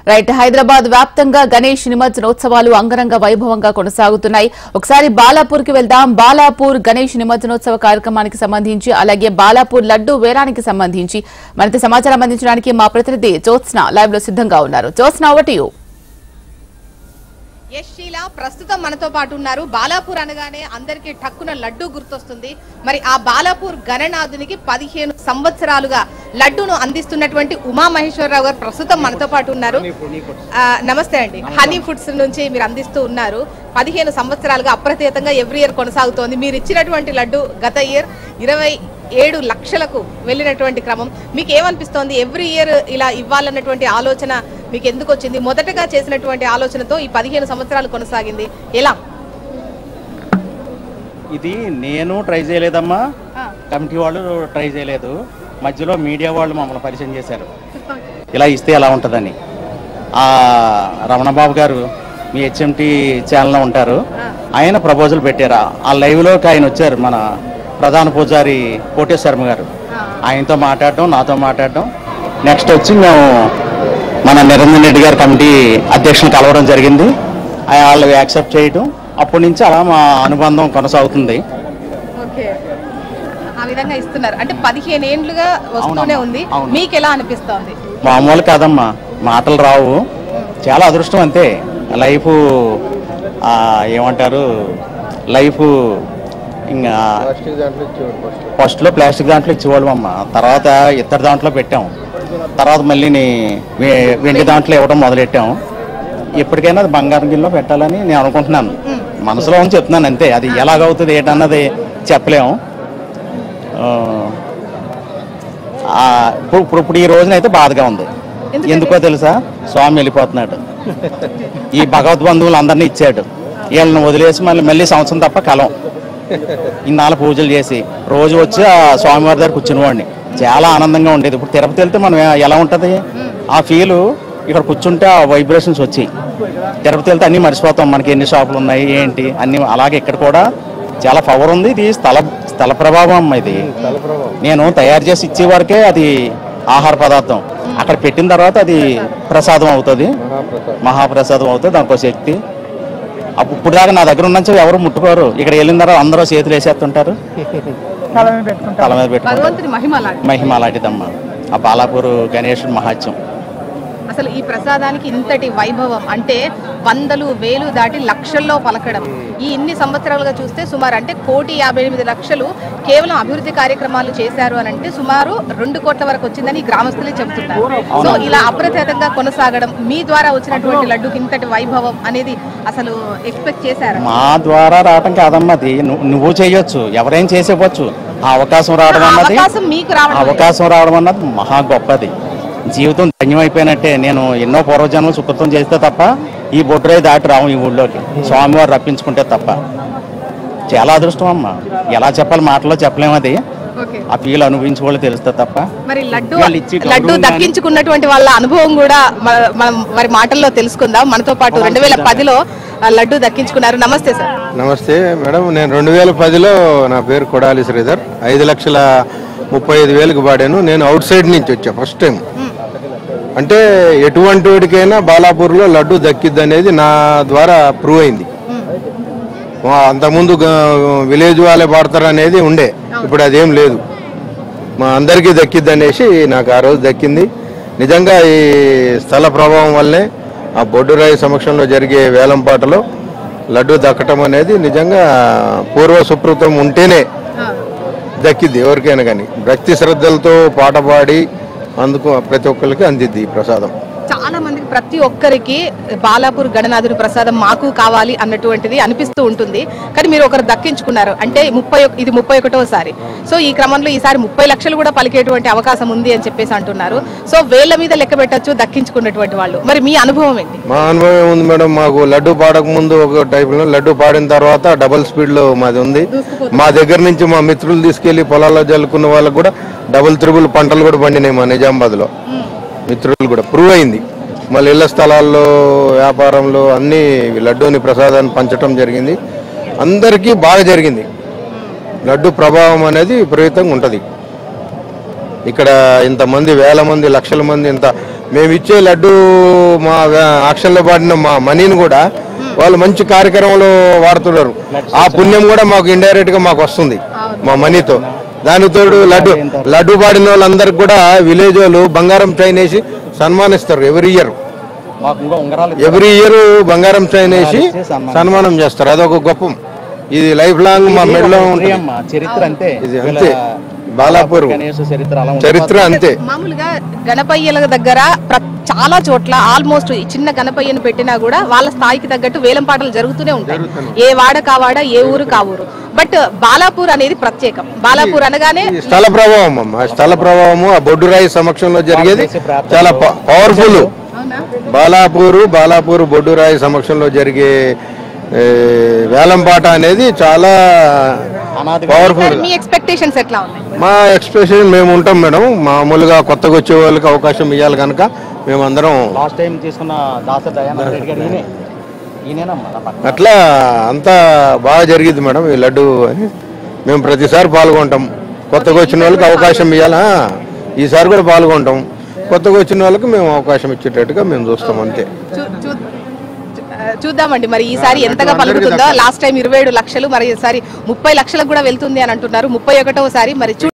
Right Hyderabad వ్యాప్తంగా గణేష్ నిమజ్జనోత్సవాలు అంగరంగ వైభవంగా కొనసాగుతున్నాయి. ఒకసారి బాలాపూర్ కి వెళ్దాం. బాలాపూర్ గణేష్ నిమజ్జనోత్సవ కార్యక్రమానికి సంబంధించి అలాగే బాలాపూర్ లడ్డు వేలానికి సంబంధించి మరింత సమాచారం అందించడానికి మా ప్రతినిధి జ్యోత్స్న లైవ్ లో సిద్ధంగా ఉన్నారు. Jyotsna, over to you. Yashsheela ప్రస్తుతం మనతో పాటు ఉన్నారు. బాలాపూర్ అనగానే అందరికీ టక్కున లడ్డు గుర్తొస్తుంది. మరి ఆ బాలాపూర్ గణనాథునికి 15 సంవత్సరాలుగా లడ్డును అందిస్తున్నటువంటి ఉమా మహేశ్వరరావు గారు ప్రస్తుతం మనతో పాటు ఉన్నారు. నమస్తే అండి. హనీ ఫుడ్స్ నుంచి మీరు అందిస్తూ ఉన్నారు. 15 సంవత్సరాలుగా అప్రతిహతంగా ఎవ్రీ ఇయర్ కొనసాగుతోంది. మీరు ఇచ్చినటువంటి లడ్డు గత ఇయర్ 27 లక్షలకు వెళ్ళినటువంటి క్రమం. మీకు ఏమనిపిస్తోంది? ఎవ్రీ ఇయర్ ఇలా ఇవ్వాలన్నటువంటి ఆలోచన మీకు ఎందుకు వచ్చింది? మొదటగా చేసినటువంటి ఆలోచనతో ఈ 15 సంవత్సరాలు కొనసాగింది ఎలా? ఇది నేను ట్రై చేయలేదమ్మా, కమిటీ వాళ్ళు ట్రై చేయలేదు. మధ్యలో మీడియా వాళ్ళు మమ్మల్ని పరిచయం చేశారు, ఇలా ఇస్తే ఎలా ఉంటుందని. రమణబాబు గారు మీ హెచ్ఎంటీ ఛానల్లో ఉంటారు, ఆయన ప్రపోజల్ పెట్టారు. ఆ లైవ్లోకి ఆయన వచ్చారు, మన ప్రధాన పూజారి కోటేశ్వర శర్మ గారు. ఆయనతో మాట్లాడటం, నాతో మాట్లాడటం, నెక్స్ట్ వచ్చి మేము మన నిరంజన్ రెడ్డి గారి కమిటీ అధ్యక్షులు కలవడం జరిగింది. వాళ్ళు యాక్సెప్ట్ చేయటం, అప్పటి నుంచి అలా మా అనుబంధం కొనసాగుతుంది. ఆ విధంగా ఇస్తున్నారు అంటే 15 ఏళ్లుగా వస్తూనే ఉంది. మీకు ఎలా అనిపిస్తోంది? మామూలు కాదమ్మా, మాటలు రావు, చాలా అదృష్టం అంతే. లైఫ్ ఏమంటారు, లైఫ్ ఇంకా ఫస్ట్లో ప్లాస్టిక్ దాంట్లో ఇచ్చేవాళ్ళం అమ్మ, తర్వాత ఇతర దాంట్లో పెట్టాం, తర్వాత మళ్ళీ వెండి దాంట్లో ఇవ్వడం మొదలెట్టాము. ఎప్పటికైనా అది బంగారం గిన్నెలో పెట్టాలని నేను అనుకుంటున్నాను, మనసులో అని చెప్తున్నాను అంతే. అది ఎలాగవుతుంది ఏంటన్నది చెప్పలేము. ఇప్పుడు ఈ రోజునైతే బాధగా ఉంది. ఎందుకో తెలుసా? స్వామి వెళ్ళిపోతున్నాడు, ఈ భగవద్బంధువులు అందరినీ ఇచ్చాడు, వీళ్ళని వదిలేసి మళ్ళీ సంవత్సరం తప్ప కలం. ఇన్నాళ్ళు పూజలు చేసి రోజు వచ్చి ఆ స్వామివారి దగ్గర కూర్చునేవాడిని, చాలా ఆనందంగా ఉండేది. ఇప్పుడు తిరుపతి వెళ్తే మనం ఎలా ఉంటుంది ఆ ఫీలు, ఇక్కడ కూర్చుంటే ఆ వైబ్రేషన్స్ వచ్చి. తిరుపతి వెళ్తే అన్నీ మర్చిపోతాం, మనకి ఎన్ని షాపులు ఉన్నాయి ఏంటి అన్నీ. అలాగే ఇక్కడ కూడా చాలా పవర్ ఉంది. ఇది స్థల ప్రభావం అమ్మ. ఇది నేను తయారు చేసి ఇచ్చే వరకే అది ఆహార పదార్థం, అక్కడ పెట్టిన తర్వాత అది ప్రసాదం అవుతుంది, మహాప్రసాదం అవుతుంది. దానికో శక్తి. ఇప్పుడు దాకా నా దగ్గర ఉన్నంచ ఎవరు ముట్టుకోరు, ఇక్కడ వెళ్ళిన తర్వాత అందరూ చేతులు వేసేస్తుంటారు, తల మీద పెట్టుకుంటారు. మహిమ అలాంటిదమ్మా ఆ బాలాపూర్ గణేశుడు మహాత్యం. అసలు ఈ ప్రసాదానికి ఇంతటి వైభవం అంటే వందలు వేలు దాటి లక్షల్లో పలకడం. ఈ ఇన్ని సంవత్సరాలుగా చూస్తే సుమారు అంటే 1,58,00,000 కేవలం అభివృద్ధి కార్యక్రమాలు చేశారు అని అంటే సుమారు 2 కోట్ల వరకు వచ్చిందని గ్రామస్తులే చెబుతున్నారు. సో ఇలా అప్రతిహతంగా కొనసాగడం, మీ ద్వారా వచ్చినటువంటి లడ్డుకి ఇంతటి వైభవం అనేది అసలు ఎక్స్పెక్ట్ చేశారు? మా ద్వారా రావటం కాదమ్మా, అది నువ్వు చేయొచ్చు, ఎవరైనా చేసేవచ్చు. ఆ అవకాశం రావడం అన్నది, అవకాశం రావడం అన్నది మహా గొప్పది. జీవితం ధన్యమైపోయినట్టే. నేను ఎన్నో పూర్వజన్మలు సుకృతం చేస్తే తప్ప ఈ బొడ్రాయి దాటి రావు ఈ ఊళ్ళోకి, స్వామివారు రప్పించుకుంటే తప్ప. చాలా అదృష్టం అమ్మ, ఎలా చెప్పాలి, మాటలో చెప్పలేము. అది ఆ ఫీల్ అనుభవించుకోవాలి తెలుస్తా తప్ప. మరి లడ్డు దక్కించుకున్నటువంటి వాళ్ళ అనుభవం కూడా మరి మాటల్లో తెలుసుకుందాం. మనతో పాటు 2010లో లడ్డు దక్కించుకున్నారు. నమస్తే సార్. నమస్తే మేడం. నేను 2010లో నా పేరు కొడాలి శ్రీధర్, 5,35,000కి పాడాను. నేను అవుట్ సైడ్ నుంచి వచ్చా ఫస్ట్ టైం. అంటే ఎటువంటి వాడికైనా బాలాపూర్లో లడ్డు దక్కిద్ది అనేది నా ద్వారా ప్రూవ్ అయింది. అంతకుముందు విలేజ్ వాళ్ళే పాడతారు అనేది ఉండే, ఇప్పుడు అదేం లేదు, మా అందరికీ దక్కిద్ది అనేసి నాకు ఆ రోజు దక్కింది. నిజంగా ఈ స్థల ప్రభావం వల్లే ఆ బొడ్డురాయి సమక్షంలో జరిగే వేలంపాటలో లడ్డు దక్కటం అనేది నిజంగా పూర్వ సుకృతం ఉంటేనే దక్కిద్ది ఎవరికైనా. కానీ భక్తి శ్రద్ధలతో పాట పాడి అందుకు ప్రతి ఒక్కరికి అందిద్ది ఈ ప్రసాదం. చాలా మందికి ప్రతి ఒక్కరికి బాలాపూర్ గణనాథుని ప్రసాదం మాకు కావాలి అన్నటువంటిది అనిపిస్తూ ఉంటుంది. కానీ మీరు ఒకరు దక్కించుకున్నారు అంటే ఇది 31వసారి. సో ఈ క్రమంలో ఈసారి 30 లక్షలు కూడా పలికేటువంటి అవకాశం ఉంది అని చెప్పేసి అంటున్నారు. సో వేళ్ల మీద లెక్క పెట్టచ్చు దక్కించుకున్నటువంటి వాళ్ళు. మరి మీ అనుభవం ఏంటి? మా అనుభవం ఉంది మేడం. మాకు లడ్డు పాడక ముందు ఒక టైపులో, లడ్డు పాడిన తర్వాత డబుల్ స్పీడ్ లో మాది ఉంది. మా దగ్గర నుంచి మా మిత్రులు తీసుకెళ్లి పొలాల్లో జల్లుకున్న వాళ్ళకు కూడా డబుల్ త్రిబుల్ పంటలు కూడా పండినాయి మా నిజామాబాద్ లో. మిత్రులు కూడా ప్రూవ్ అయింది. మళ్ళీ ఇళ్ల స్థలాల్లో, వ్యాపారంలో అన్ని లడ్డూని ప్రసాదాన్ని పంచడం జరిగింది. అందరికీ బాగా జరిగింది. లడ్డు ప్రభావం అనేది విపరీతంగా ఉంటుంది. ఇక్కడ ఇంతమంది వేల మంది లక్షల మంది ఇంత మేము ఇచ్చే లడ్డు మా ఆక్షన్లో పడిన మా మనీని కూడా వాళ్ళు మంచి కార్యక్రమంలో వాడుతున్నారు. ఆ పుణ్యం కూడా మాకు ఇండైరెక్ట్ గా మాకు వస్తుంది మా మనీతో. దానికి తోడు లడ్డు పాడిన వాళ్ళందరికి కూడా విలేజ్ వాళ్ళు బంగారం చైన్ వేసి సన్మానిస్తారు ఎవ్రీ ఇయర్. బంగారం చైన్ వేసి సన్మానం చేస్తారు. అదొక గొప్ప. ఇది లైఫ్ లాంగ్ మా మెడలో చరిత్ర అంతే. ఇది అంతే బాలాపూర్ చరిత్ర అంతే. మామూలుగా గణపయ్యల దగ్గర చాలా చోట్ల ఆల్మోస్ట్ చిన్న గణపయ్యను పెట్టినా కూడా వాళ్ళ స్థాయికి తగ్గట్టు వేలం పాటలు జరుగుతూనే ఉంటాయి. ఏ వాడ కావాడ, ఏ ఊరు కావూరు. బట్ బాలాపూర్ అనేది ప్రత్యేకం. బాలాపూర్ అనగానే స్థల ప్రభావం అమ్మ. స్థల ప్రభావము ఆ బొడ్డురాయి సమక్షంలో జరిగేది చాలా పవర్ఫుల్. బాలాపూర్ బొడ్డురాయి సమక్షంలో జరిగే వేలంపాట అనేది చాలా పవర్ఫుల్. మీ ఎక్స్పెక్టేషన్స్ ఎట్లా ఉన్నాయి? మా ఎక్స్పెక్టేషన్ మేము ఉంటాం మేడం. మామూలుగా కొత్తగా వచ్చే వాళ్ళకి అవకాశం ఇవ్వాలి కనుక మేమందరం లాస్ట్ టైం తీసుకున్న అట్లా అంతా బాగా జరిగింది మేడం. ఈ లడ్డు మేము ప్రతిసారి పాల్గొంటాం. కొత్తగా వచ్చిన వాళ్ళకి అవకాశం ఇవ్వాలా, ఈసారి కూడా పాల్గొంటాం. కొత్తగా వచ్చిన వాళ్ళకి మేము అవకాశం ఇచ్చేటట్టుగా మేము చూస్తాం అంతే. చూద్దామండి మరి ఈసారి ఎంతగా పలుకుతుందో. లాస్ట్ టైం 27 లక్షలు, మరి ఈసారి 30 లక్షలకు కూడా వెళ్తుంది అని అంటున్నారు. 31వ సారి మరి